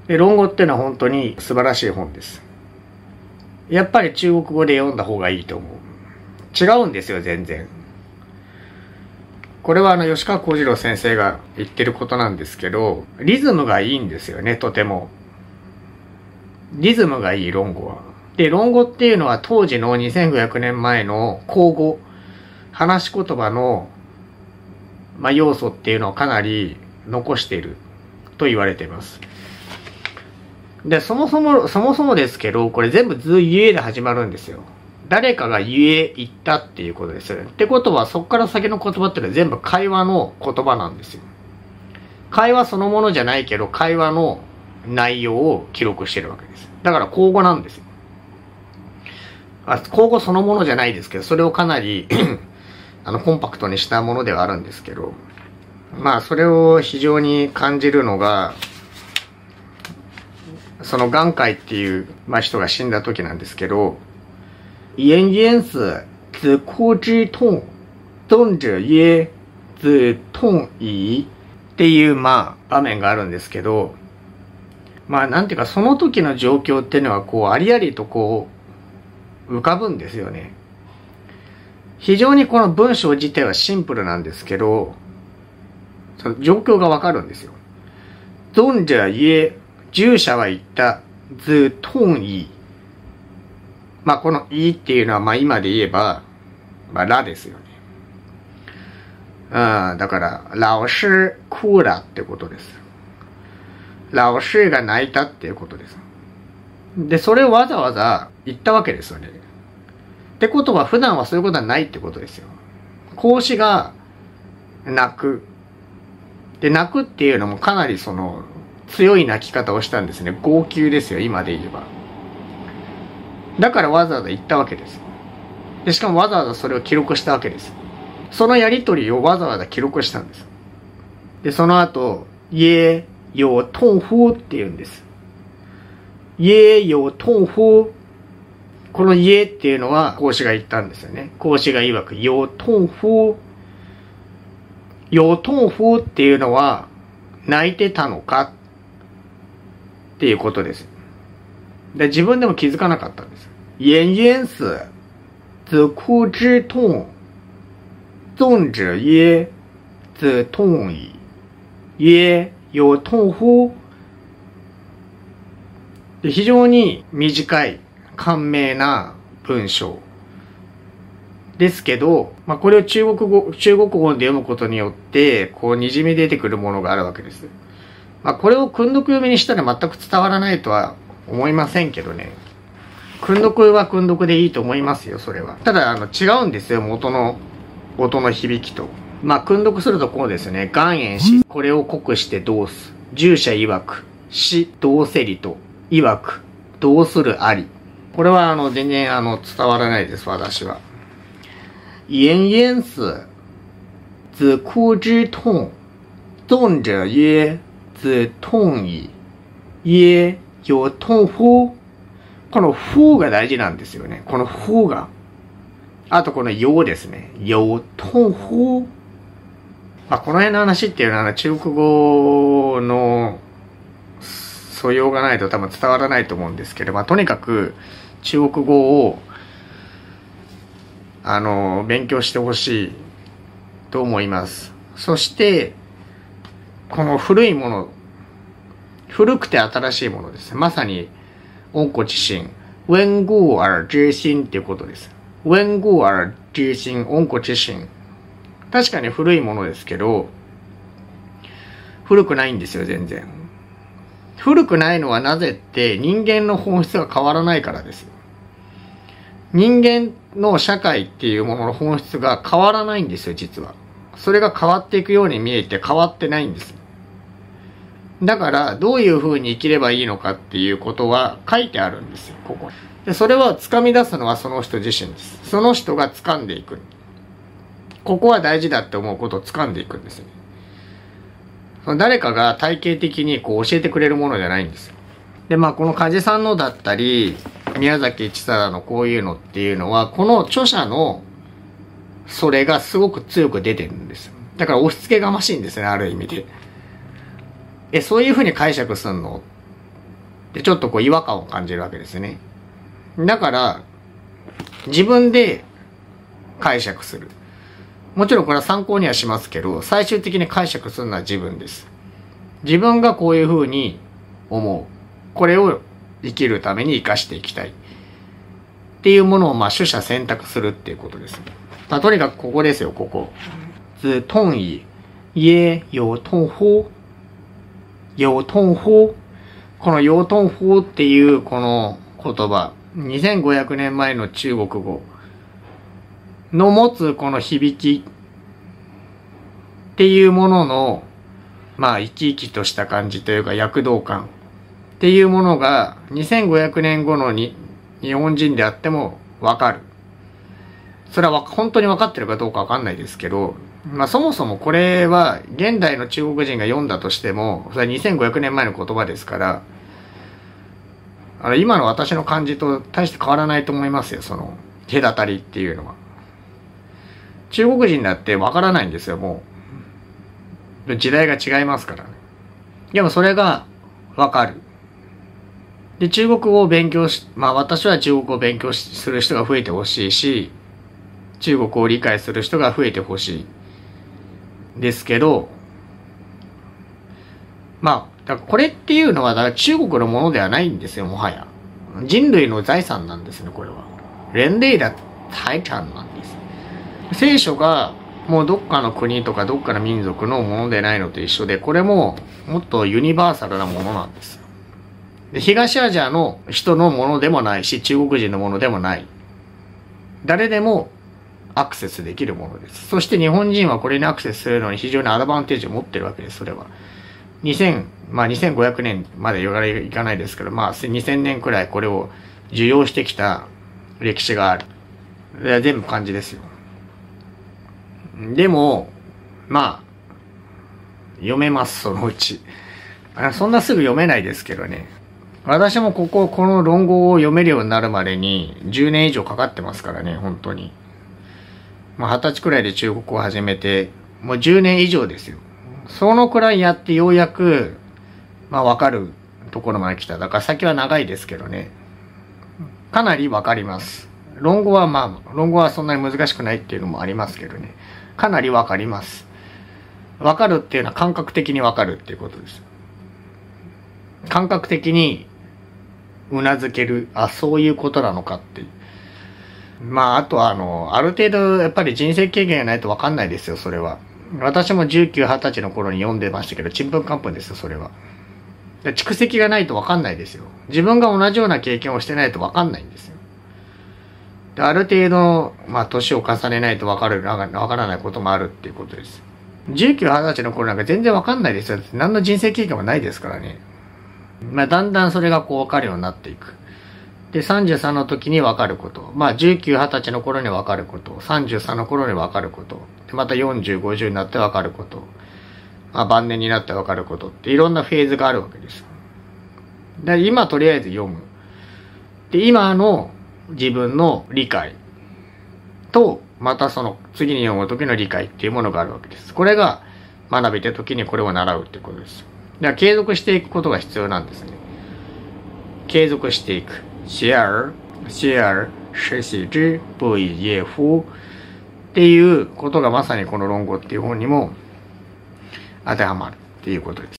で、論語っていうのは本当に素晴らしい本です。やっぱり中国語で読んだ方がいいと思う。違うんですよ、全然。これは吉川幸次郎先生が言ってることなんですけど、リズムがいいんですよね、とても。リズムがいい、論語は。で、論語っていうのは当時の2500年前の口語、話し言葉の、要素っていうのをかなり残していると言われています。で、そもそもですけど、これ全部図ゆえで始まるんですよ。誰かがゆえ言ったっていうことですよね。ってことは、そこから先の言葉っていうのは全部会話の言葉なんですよ。会話そのものじゃないけど、会話の内容を記録してるわけです。だから口語なんですよ。口語そのものじゃないですけど、それをかなりコンパクトにしたものではあるんですけど、それを非常に感じるのが、その眼界っていう、人が死んだ時なんですけど、言言死子哭之痛，尊者曰子痛矣っていう場面があるんですけど、なんていうかその時の状況っていうのはありありと浮かぶんですよね。非常にこの文章自体はシンプルなんですけど、その状況がわかるんですよ。尊者曰、従者は言った、子痛矣。このいっていうのは今で言えば、らですよね。だから、老師哭了ってことです。老師が泣いたっていうことです。で、それをわざわざ言ったわけですよね。ってことは、普段はそういうことはないってことですよ。孔子が泣く。で、泣くっていうのもかなり強い泣き方をしたんですね。号泣ですよ、今で言えば。だからわざわざ言ったわけです。で、しかもわざわざそれを記録したわけです。そのやりとりをわざわざ記録したんです。で、その後、耶有痛乎って言うんです。耶有痛乎。この耶っていうのは孔子が言ったんですよね。孔子が曰く、有痛乎。有痛乎っていうのは、泣いてたのかっていうことです。で、自分でも気づかなかったんです。言言死子哭之痛，尊者曰子痛矣。曰有痛乎。非常に短い簡明な文章ですけど、これを中国語で読むことによってにじみ出てくるものがあるわけです。これを訓読読みにしたら全く伝わらないとは思いませんけどね。訓読は訓読でいいと思いますよ、それは。ただ違うんですよ、元の音の響きと。訓読するとこうですね。願言し、これを濃くしてどうす。従者曰く、し、どうせりと、曰く、どうするあり。これは全然伝わらないです、私は。言言死子哭之痛，尊者曰子痛矣。曰有痛乎。このふが大事なんですよね。このふが。あとこのよですね。有痛乎。この辺の話っていうのは中国語の素養がないと多分伝わらないと思うんですけど、とにかく中国語を勉強してほしいと思います。そしてこの古いもの、古くて新しいものです。まさに温故知新、温故而知新っていうことです。温故而知新、温故知新。確かに古いものですけど、古くないんですよ、全然。古くないのはなぜって人間の本質が変わらないからですよ。人間の社会っていうものの本質が変わらないんですよ、実は。それが変わっていくように見えて変わってないんです。だからどういう風に生きればいいのかっていうことは書いてあるんですよ、ここで。それを掴み出すのはその人自身です。その人が掴んでいく。ここは大事だって思うことを掴んでいくんですよね。誰かが体系的に教えてくれるものじゃないんですよ。で、この梶さんのだったり、宮崎一貞のこういうのっていうのは、この著者のそれがすごく強く出てるんですよ。だから押し付けがましいんですね、ある意味で。そういうふうに解釈するのっで、ちょっとこう違和感を感じるわけですね。だから、自分で解釈する。もちろんこれは参考にはしますけど、最終的に解釈するのは自分です。自分がこういうふうに思う。これを生きるために生かしていきたい。っていうものを取捨選択するっていうことです。とにかくここですよ、ここ。自痛意、也有痛乎。有痛乎。この有痛乎っていうこの言葉。2500年前の中国語の持つこの響きっていうものの、生き生きとした感じというか躍動感っていうものが2500年後の日本人であってもわかる。それは本当に分かってるかどうかわかんないですけど、そもそもこれは現代の中国人が読んだとしても、それは2500年前の言葉ですから、今の私の感じと大して変わらないと思いますよ、その隔たりっていうのは。中国人だってわからないんですよ、もう。時代が違いますからね。でもそれがわかる。で、中国語を勉強し、私は中国語を勉強する人が増えてほしいし、中国語を理解する人が増えてほしい。ですけど、だからこれっていうのは、だから中国のものではないんですよ、もはや。人類の財産なんですね、これは。人類的財産なんです。聖書がもうどっかの国とかどっかの民族のものでないのと一緒で、これももっとユニバーサルなものなんです。で、東アジアの人のものでもないし、中国人のものでもない。誰でもアクセスできるものです。そして日本人はこれにアクセスするのに非常にアドバンテージを持ってるわけです、それは。2500年までいかないですけど、2000年くらいこれを受容してきた歴史がある。全部漢字ですよ。でも、読めます、そのうち。そんなすぐ読めないですけどね。私もこの論語を読めるようになるまでに10年以上かかってますからね、本当に。20歳くらいで中国語を始めて、もう10年以上ですよ。そのくらいやってようやく、わかるところまで来た。だから先は長いですけどね。かなりわかります。論語はそんなに難しくないっていうのもありますけどね。かなりわかります。わかるっていうのは感覚的にわかるっていうことです。感覚的にうなずける。そういうことなのかっていう。あとはある程度やっぱり人生経験がないとわかんないですよ、それは。私も19、20歳の頃に読んでましたけど、ちんぷんかんぷんですよ、それは。蓄積がないと分かんないですよ。自分が同じような経験をしてないと分かんないんですよ。で、ある程度、年を重ねないと分からないこともあるっていうことです。19、20歳の頃なんか全然分かんないですよ。何の人生経験もないですからね。だんだんそれが分かるようになっていく。で、33の時に分かること。19、20歳の頃に分かること。33の頃に分かること。で、また40、50になって分かること。晩年になって分かることっていろんなフェーズがあるわけです。で、今とりあえず読む。で、今の自分の理解と、またその次に読む時の理解っていうものがあるわけです。これが学びたい時にこれを習うってことです。だから継続していくことが必要なんですね。継続していく。学而时习之，不亦说乎っていうことがまさにこの論語っていう本にも当てはまるっていうことです。